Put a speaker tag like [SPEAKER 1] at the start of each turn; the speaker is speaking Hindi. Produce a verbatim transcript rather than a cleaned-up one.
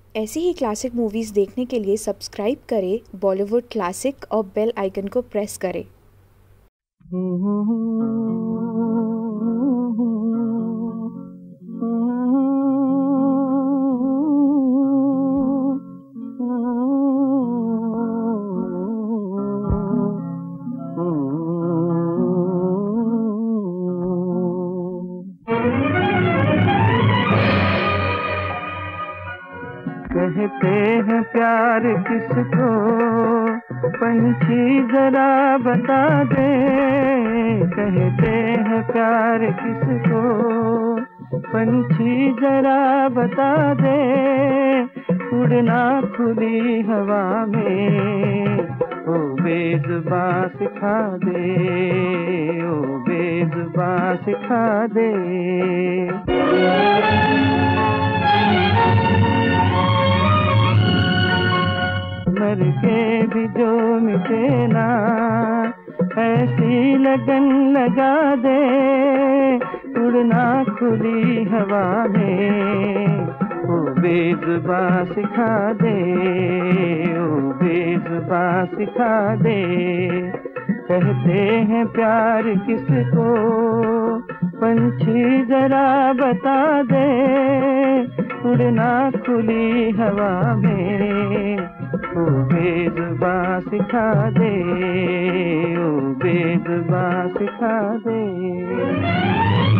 [SPEAKER 1] ऐसी ही क्लासिक मूवीज़ देखने के लिए सब्सक्राइब करें बॉलीवुड क्लासिक और बेल आइकन को प्रेस करें।
[SPEAKER 2] कहते हैं प्यार किसको, पंछी जरा बता दे। कहते हैं प्यार किसको, पंछी जरा बता दे। उड़ना खुली हवा में, ओ बेज़ुबां सिखा दे, ओ बेज़ुबां सिखा दे। मर के भी जो मिटे ना, ऐसी लगन लगा दे। उड़ना खुली हवा में, ओ बेज़ुबां सिखा दे, ओ बेज़ुबां सिखा दे। कहते हैं प्यार किसको, पंछी जरा बता दे। उड़ना खुली हवा में, ओ बेज़ुबां सिखा दे, ओ बेज़ुबां सिखा दे।